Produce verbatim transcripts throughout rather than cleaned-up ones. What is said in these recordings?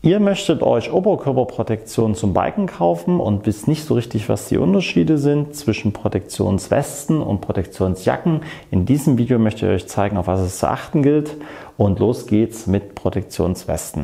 Ihr möchtet euch Oberkörperprotektion zum Biken kaufen und wisst nicht so richtig, was die Unterschiede sind zwischen Protektionswesten und Protektionsjacken. In diesem Video möchte ich euch zeigen, auf was es zu achten gilt. Und los geht's mit Protektionswesten.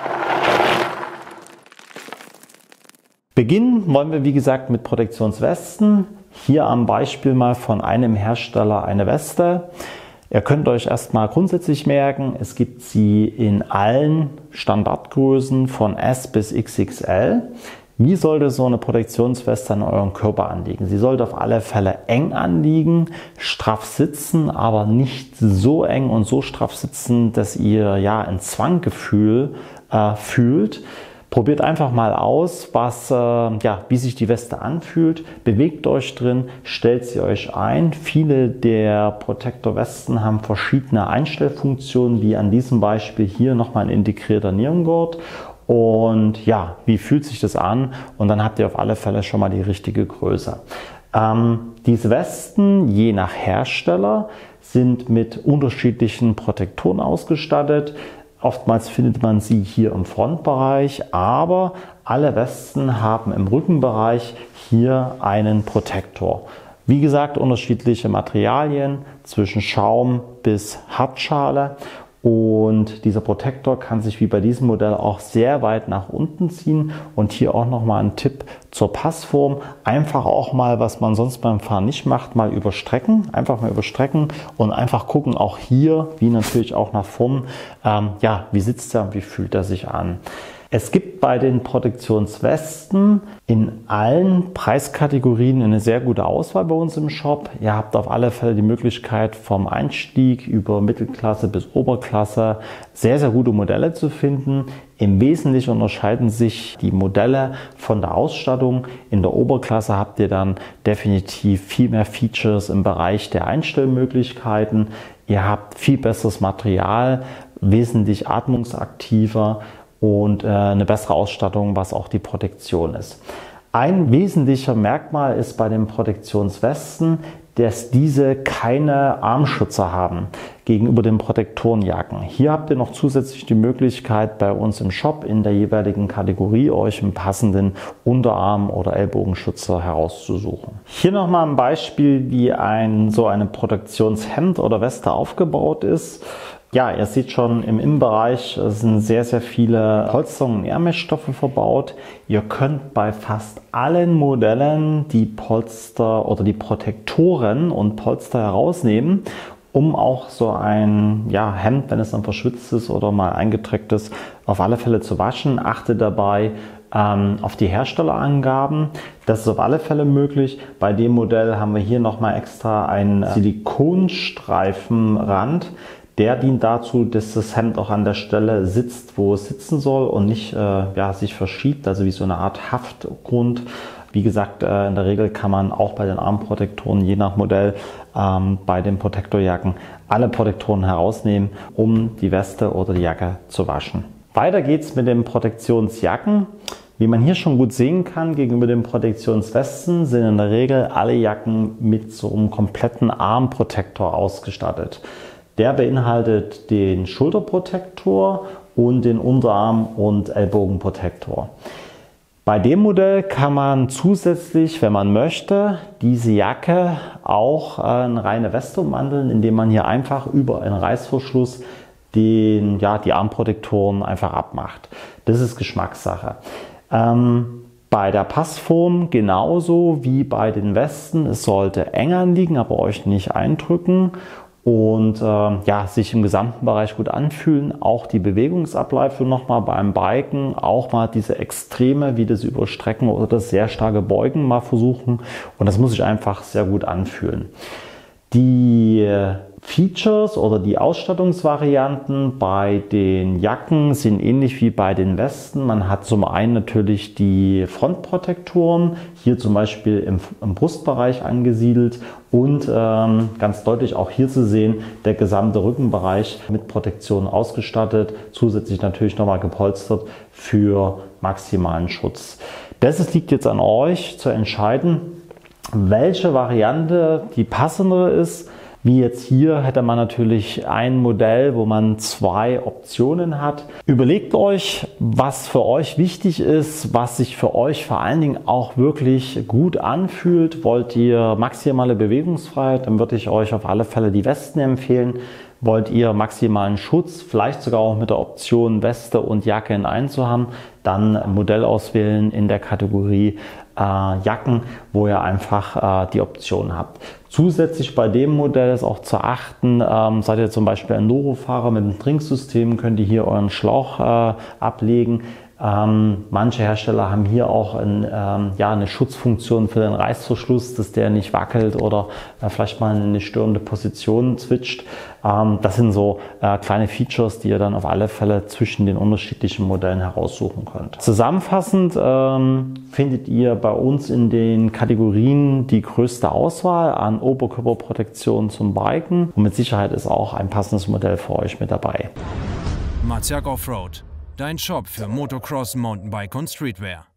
Beginnen wollen wir wie gesagt mit Protektionswesten. Hier am Beispiel mal von einem Hersteller eine Weste. Ihr könnt euch erstmal grundsätzlich merken, es gibt sie in allen Standardgrößen von S bis X X L. Wie sollte so eine Protektionsweste an eurem Körper anliegen? Sie sollte auf alle Fälle eng anliegen, straff sitzen, aber nicht so eng und so straff sitzen, dass ihr ja ein Zwanggefühl äh, fühlt. Probiert einfach mal aus, was, äh, ja, wie sich die Weste anfühlt. Bewegt euch drin, stellt sie euch ein. Viele der Protektor-Westen haben verschiedene Einstellfunktionen, wie an diesem Beispiel hier nochmal ein integrierter Nierengurt. Und ja, wie fühlt sich das an? Und dann habt ihr auf alle Fälle schon mal die richtige Größe. Ähm, diese Westen, je nach Hersteller, sind mit unterschiedlichen Protektoren ausgestattet. Oftmals findet man sie hier im Frontbereich, aber alle Westen haben im Rückenbereich hier einen Protektor. Wie gesagt, unterschiedliche Materialien zwischen Schaum bis Hartschale. Und dieser Protektor kann sich wie bei diesem Modell auch sehr weit nach unten ziehen. Und hier auch nochmal ein Tipp zur Passform. Einfach auch mal, was man sonst beim Fahren nicht macht, mal überstrecken. Einfach mal überstrecken und einfach gucken, auch hier, wie natürlich auch nach vorn, ähm, ja, wie sitzt er und wie fühlt er sich an. Es gibt bei den Protektionswesten in allen Preiskategorien eine sehr gute Auswahl bei uns im Shop. Ihr habt auf alle Fälle die Möglichkeit, vom Einstieg über Mittelklasse bis Oberklasse sehr, sehr gute Modelle zu finden. Im Wesentlichen unterscheiden sich die Modelle von der Ausstattung. In der Oberklasse habt ihr dann definitiv viel mehr Features im Bereich der Einstellmöglichkeiten. Ihr habt viel besseres Material, wesentlich atmungsaktiver und äh, eine bessere Ausstattung, was auch die Protektion ist. Ein wesentlicher Merkmal ist bei den Protektionswesten, dass diese keine Armschützer haben gegenüber den Protektorenjacken. Hier habt ihr noch zusätzlich die Möglichkeit, bei uns im Shop in der jeweiligen Kategorie euch einen passenden Unterarm- oder Ellbogenschützer herauszusuchen. Hier nochmal ein Beispiel, wie ein so eine Protektionshemd oder Weste aufgebaut ist. Ja, ihr seht schon im Innenbereich sind sehr, sehr viele Polsterungen und Ärmelstoffe verbaut. Ihr könnt bei fast allen Modellen die Polster oder die Protektoren und Polster herausnehmen, um auch so ein ja, Hemd, wenn es dann verschwitzt ist oder mal eingedreckt ist, auf alle Fälle zu waschen. Achtet dabei ähm, auf die Herstellerangaben. Das ist auf alle Fälle möglich. Bei dem Modell haben wir hier nochmal extra einen Silikonstreifenrand. Der dient dazu, dass das Hemd auch an der Stelle sitzt, wo es sitzen soll und nicht äh, ja, sich verschiebt, also wie so eine Art Haftgrund. Wie gesagt, äh, in der Regel kann man auch bei den Armprotektoren, je nach Modell, ähm, bei den Protektorjacken alle Protektoren herausnehmen, um die Weste oder die Jacke zu waschen. Weiter geht's mit den Protektionsjacken. Wie man hier schon gut sehen kann, gegenüber den Protektionswesten sind in der Regel alle Jacken mit so einem kompletten Armprotektor ausgestattet. Der beinhaltet den Schulterprotektor und den Unterarm- und Ellbogenprotektor. Bei dem Modell kann man zusätzlich, wenn man möchte, diese Jacke auch in reine Weste umwandeln, indem man hier einfach über einen Reißverschluss den, ja, die Armprotektoren einfach abmacht. Das ist Geschmackssache. Ähm, Bei der Passform genauso wie bei den Westen. Es sollte eng anliegen, aber euch nicht eindrücken. Und äh, ja, sich im gesamten Bereich gut anfühlen. Auch die Bewegungsabläufe nochmal beim Biken, auch mal diese Extreme wie das Überstrecken oder das sehr starke Beugen mal versuchen. Und das muss sich einfach sehr gut anfühlen. Die Features oder die Ausstattungsvarianten bei den Jacken sind ähnlich wie bei den Westen. Man hat zum einen natürlich die Frontprotektoren, hier zum Beispiel im, im Brustbereich angesiedelt und ähm, ganz deutlich auch hier zu sehen, der gesamte Rückenbereich mit Protektion ausgestattet, zusätzlich natürlich nochmal gepolstert für maximalen Schutz. Das liegt jetzt an euch zu entscheiden, welche Variante die passendere ist. Wie jetzt hier hätte man natürlich ein Modell, wo man zwei Optionen hat. Überlegt euch, was für euch wichtig ist, was sich für euch vor allen Dingen auch wirklich gut anfühlt. Wollt ihr maximale Bewegungsfreiheit, dann würde ich euch auf alle Fälle die Westen empfehlen. Wollt ihr maximalen Schutz, vielleicht sogar auch mit der Option Weste und Jacke in einem zu haben, dann ein Modell auswählen in der Kategorie äh, Jacken, wo ihr einfach äh, die Option habt. Zusätzlich bei dem Modell ist auch zu achten, ähm, seid ihr zum Beispiel ein Noro-Fahrer mit einem Trinksystem, könnt ihr hier euren Schlauch äh, ablegen. Ähm, manche Hersteller haben hier auch ein, ähm, ja, eine Schutzfunktion für den Reißverschluss, dass der nicht wackelt oder äh, vielleicht mal in eine störende Position switcht. Ähm, das sind so äh, kleine Features, die ihr dann auf alle Fälle zwischen den unterschiedlichen Modellen heraussuchen könnt. Zusammenfassend ähm, findet ihr bei uns in den Kategorien die größte Auswahl an Oberkörperprotektion zum Biken und mit Sicherheit ist auch ein passendes Modell für euch mit dabei. Maziak Offroad. Dein Shop für Motocross, Mountainbike und Streetwear.